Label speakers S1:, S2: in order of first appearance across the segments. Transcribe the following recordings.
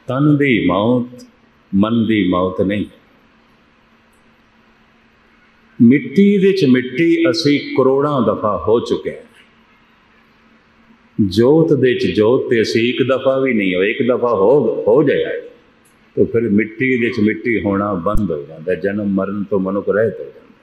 S1: तन दी मौत मन दी मौत नहीं। मिट्टी दे च मिट्टी असी करोड़ां दफा हो चुके हैं, जोत दे च जोत ते असी एक दफा भी नहीं हो, एक दफा हो जाए तो फिर मिट्टी दे च मिट्टी होना बंद हो जाता है, जन्म मरण तो मनुख रहत हो जाता है।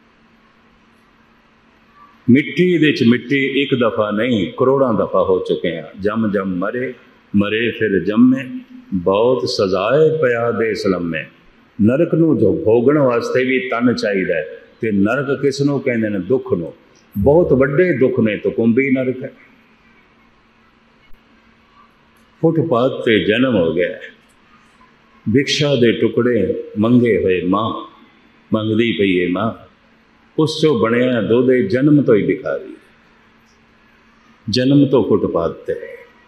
S1: मिट्टी दे च मिट्टी एक दफा नहीं करोड़ां दफा हो चुके हैं। जम जम मरे मरे फिर जम्मे, बहुत सजाए पिया दे सलमे। नरक नूं जो भोगण वास्ते भी तन चाहिए, ते नरक किस नूं कहंदे ने? दुख नूं। बहुत वड्डे दुख ने तो कुंभी नरक है। फुटपाथ ते जन्म हो गया, भिक्षा दे टुकड़े मंगे हुए मां मंगदी पई है मां, उस चो बनया दुध जन्म तो ही भिखारी, जन्म तो फुटपाथ ते।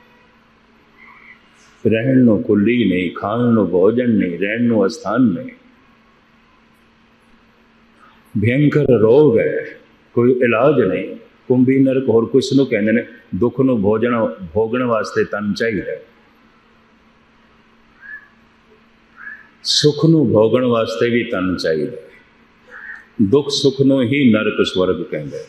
S1: रहन नूं कुली नहीं, खाण नूं भोजन नहीं, रहन नूं अस्थान नहीं। भयंकर रोग है, कोई इलाज नहीं। कुंभी नरक होर कुछ नूं कहंदे ने। दुख नूं भोगण वास्ते तन चाहिए, सुख नूं भोगण वास्ते भी तन चाहिए। दुख सुख नूं ही नरक स्वर्ग कहंदे।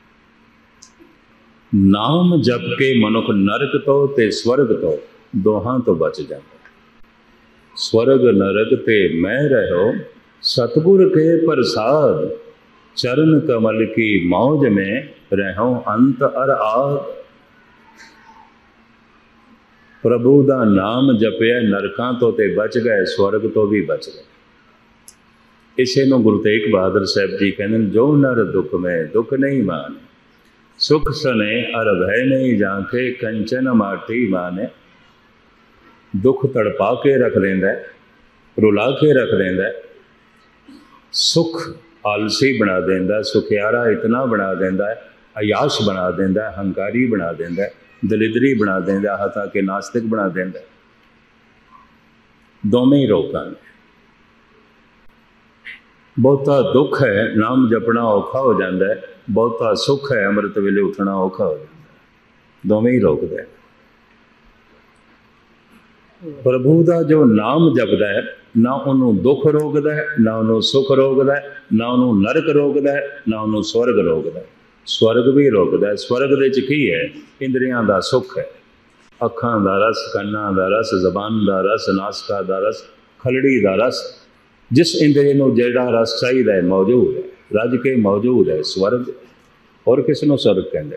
S1: नाम जप के मनुख नरक तो ते स्वर्ग तो दोहां तो बच जाता। स्वर्ग नरक ते मैं रहो, सतगुर के प्रसाद। चरण कमल की मौज में रहो अंत अर आद। प्रभु दा नाम जपया नरकां तो ते बच गए, स्वर्ग तो भी बच गए। इसे नूं गुरु तेग बहादुर साहब जी कहंदे ने, जो नर दुख में दुख नहीं माने, सुख सने अर भय नहीं जाके, कंचन माटी माने। दुख तड़पा के रख देंदा है, रुला के रख देंदा है। सुख आलसी बना देंदा, सुखियारा इतना बना देंदा है, अयाश बना देंदा है, हंकारी बना देंदा है, दलिदरी बना देंदा, हथा के नास्तिक बना देंदा। दोवें ही रोकां ने। बहुता दुख है नाम जपना औखा हो जाता है, बहुता सुख है अमृत वेले उठना औखा हो जाता है। दोवें ही रोकदा है। प्रभु का जो नाम जपदा है, ना उन्होंने दुख रोकदा है, ना उन्होंने सुख रोकदा है, ना उन्होंने नरक रोकदा है, ना उन्होंने स्वर्ग रोकदा है। स्वर्ग भी रोकदा है। स्वर्ग दे च की है? इंद्रियां दा सुख है। अखां दा रस, कन्नां दा रस, जबान दा रस, नासका दा रस, खलड़ी दा रस। जिस इंद्रिय नूं जिहड़ा रस चाहिए मौजूद है, रज के मौजूद है स्वर्ग। और किस नूं स्वर्ग कहंदे?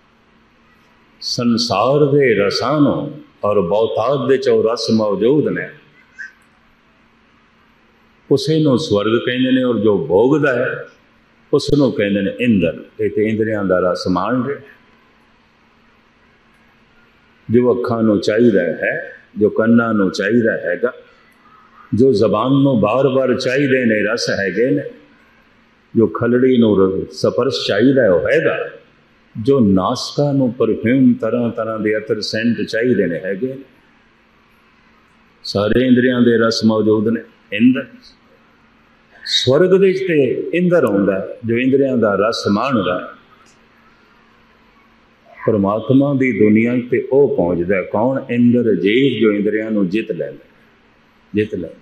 S1: संसार दे रसां नूं और बहुतात दे चो रस मौजूद ने, उसे नूं स्वर्ग कहंदे ने। और जो भोगदा है उस नूं कहंदे ने इंद्र। ये तो इंद्रियां दा रस मान रहे। जो अखां नूं चाहिदा है, जो कन्नां नूं चाहिदा हैगा, जो जबान नूं बार बार चाहिदे ने रस हैगे ने, जो खलड़ी नूं स्पर्श चाहिदा हैगा, जो नासका नूं परफ्यूम तरह तरह के अतर सेंट चाहिए ने हैगे, सारे इंद्रियां दे रस मौजूद ने। इंद्र स्वर्ग दे ते इंद्र आउंदा है, जो इंद्रियां दा रस माणदा है। परमात्मा दी दुनिया ते ओ पहुंचदा है। कौन? इंद्र जीत, जो इंद्रियां नूं जित लैंदा, जित लैंदा,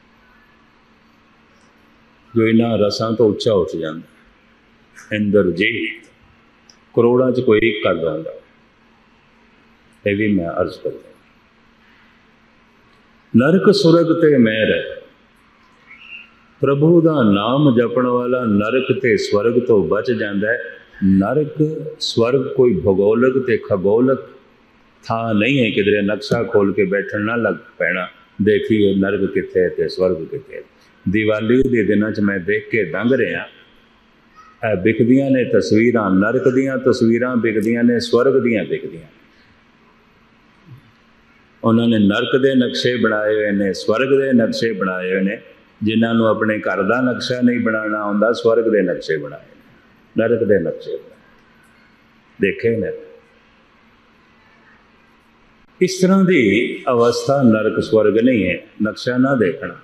S1: जो इन्हां रसां तो उच्चा उठ जांदा। इंद्र जीत करोड़ां च कोई एक कर आंदा। ये भी मैं अर्ज करता। नरक सुरग ते मैं रह। प्रभु का नाम जपण वाला नरक ते स्वर्ग तो बच जाता है। नरक स्वर्ग कोई भूगोलक ते खगोलक था नहीं है, किधरे नक्शा खोल के बैठन ना लग पैना, देखिए नरक कित्थे ते स्वर्ग कित्थे। दिवाली के दिनों च मैं देख के दंग रहा, बिकदियां ने तस्वीर, नरक दियां तस्वीर बिकदियां ने, स्वर्ग दियां बिकदियां। उन्होंने नरक के नक्शे बनाए हुए ने, स्वर्ग के नक्शे बनाए हुए ने। जिन्होंने अपने घर का नक्शा नहीं बनाना आंदा, स्वर्ग के नक्शे बनाए, नरक के नक्शे बनाए, देखे ने। इस तरह की अवस्था नरक स्वर्ग नहीं है। नक्शा ना देखना।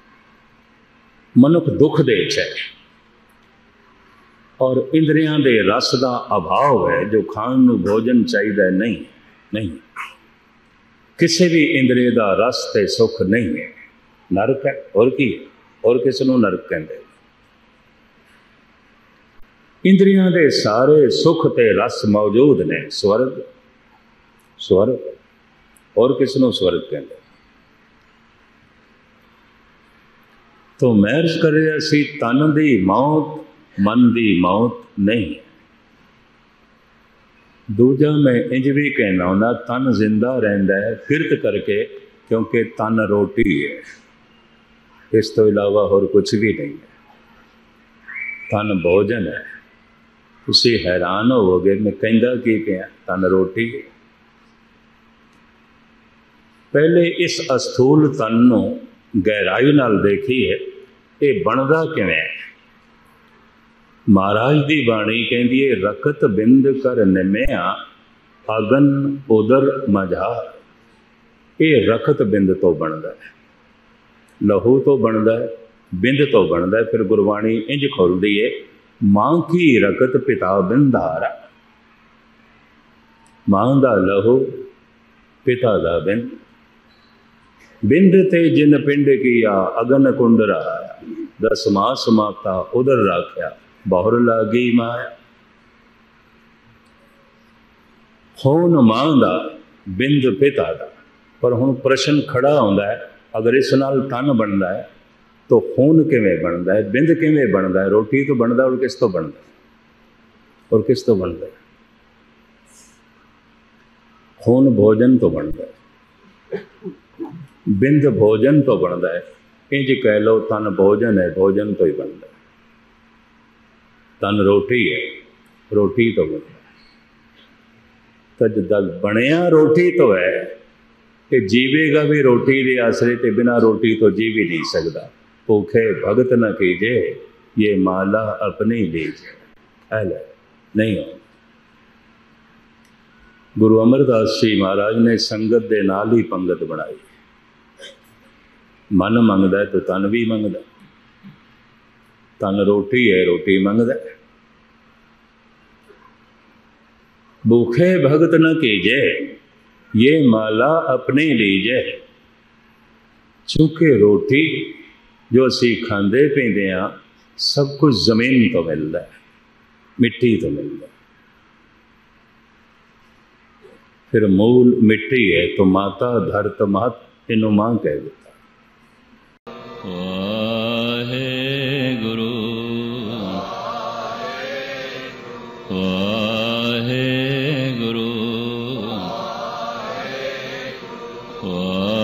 S1: मनुख दुख दे है और इंद्रियां दे रस का अभाव है, जो खाण नूं भोजन चाहिए नहीं नहीं। किसी भी इंद्रिय का रस ते सुख नहीं है, नरक है। और की है? और किस नूं नरक कहंदे? इंद्रियां दे सारे सुख ते रस मौजूद ने, स्वर्ग स्वर्ग। और किस नूं स्वर्ग कहंदे? तो महर्ष करे असी तन दी मौत मन दी मौत नहीं है। दूजा मैं इंज भी कहना होना, तन जिंदा रहिंदा है किरत करके, क्योंकि तन रोटी है, इस तो इलावा होर कुछ भी नहीं है। तन भोजन है। तुसी हैरान होवोगे मैं कहंदा की पिया, तन रोटी है। पहले इस अस्थूल तन नूं गहराई नाल देखीए, ये बनदा किवें? महाराज दी बाणी कहंदी है, रखत बिंद कर निमिया अगन उदर मझार। ये रखत बिंद तो बनदा है, लहू तो बनदा है, बिंद तो बनदा है। फिर गुरबाणी इंज खोलदी है, मां की रखत पिता बिंदारा। मां दा लहू, पिता दा बिंद। बिंद ते जिन पिंड किया अगन कुंड रहा, दस मास माता उदर राख्या बहुर लागी माया। खून मां दा, बिंद पिता दा। पर हुण प्रश्न खड़ा होंदा है, अगर इस नाल तन बनदा है तो खून किवें बनदा है, बिंद किवें बनदा है? रोटी तो बनदा, और किस तो बनदा है? और किस तो बनदा है? खून भोजन तो बनदा है, बिंद भोजन तो बनदा है। इंज कह लो, तन भोजन है, भोजन तो ही बनदा है। तन रोटी है, रोटी तो बनदा है। तज दल बनिया रोटी तो है कि जीवेगा भी रोटी के आसरे, ते बिना रोटी तो जी भी नहीं सकता। भूखे भगत न कीजे, ये माला अपनी लीजे। ऐले नहीं हो। गुरु अमरदास जी महाराज ने संगत दे नाल ही पंगत बनाई। मन मंगदा है तो तन भी मंगदा। तन रोटी है, रोटी मंगदा। भूखे भगत न कीजे, ये माला अपने लीजे। चूंकि रोटी जो असी खांदे पींदे हाँ, सब कुछ जमीन तो मिलता है, मिट्टी तो मिलता है। फिर मूल मिट्टी है तो माता धरत मात, इनू मां कह देता।
S2: वाहेगुरु वाहेगुरु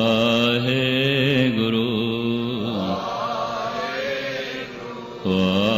S2: वाहेगुरु वाहेगुरु।